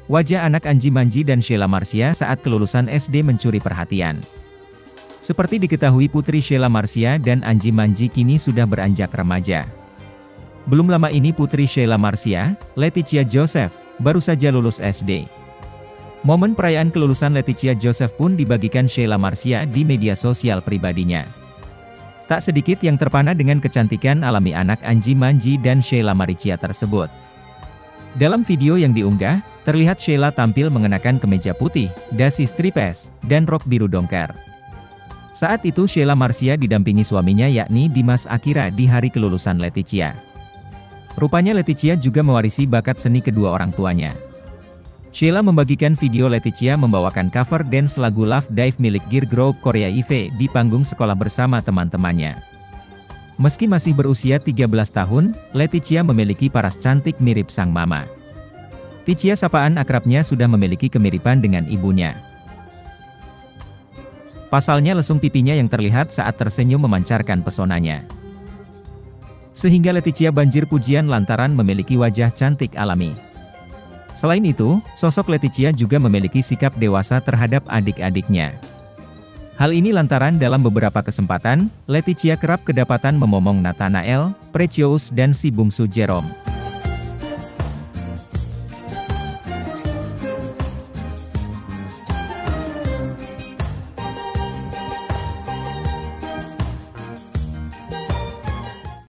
Wajah anak Anji Manji dan Sheila Marcia saat kelulusan SD mencuri perhatian. Seperti diketahui putri Sheila Marcia dan Anji Manji kini sudah beranjak remaja. Belum lama ini putri Sheila Marcia, Leticia Joseph, baru saja lulus SD. Momen perayaan kelulusan Leticia Joseph pun dibagikan Sheila Marcia di media sosial pribadinya. Tak sedikit yang terpana dengan kecantikan alami anak Anji Manji dan Sheila Marcia tersebut. Dalam video yang diunggah, terlihat Sheila tampil mengenakan kemeja putih, dasi stripes, dan rok biru dongker. Saat itu Sheila Marcia didampingi suaminya yakni Dimas Akira di hari kelulusan Leticia. Rupanya Leticia juga mewarisi bakat seni kedua orang tuanya. Sheila membagikan video Leticia membawakan cover dance lagu Love Dive milik girl group Korea IVE di panggung sekolah bersama teman-temannya. Meski masih berusia 13 tahun, Leticia memiliki paras cantik mirip sang mama. Ticia sapaan akrabnya sudah memiliki kemiripan dengan ibunya. Pasalnya lesung pipinya yang terlihat saat tersenyum memancarkan pesonanya. Sehingga Leticia banjir pujian lantaran memiliki wajah cantik alami. Selain itu, sosok Leticia juga memiliki sikap dewasa terhadap adik-adiknya. Hal ini lantaran dalam beberapa kesempatan, Leticia kerap kedapatan memomong Nathanael, Precious dan si bungsu Jerome.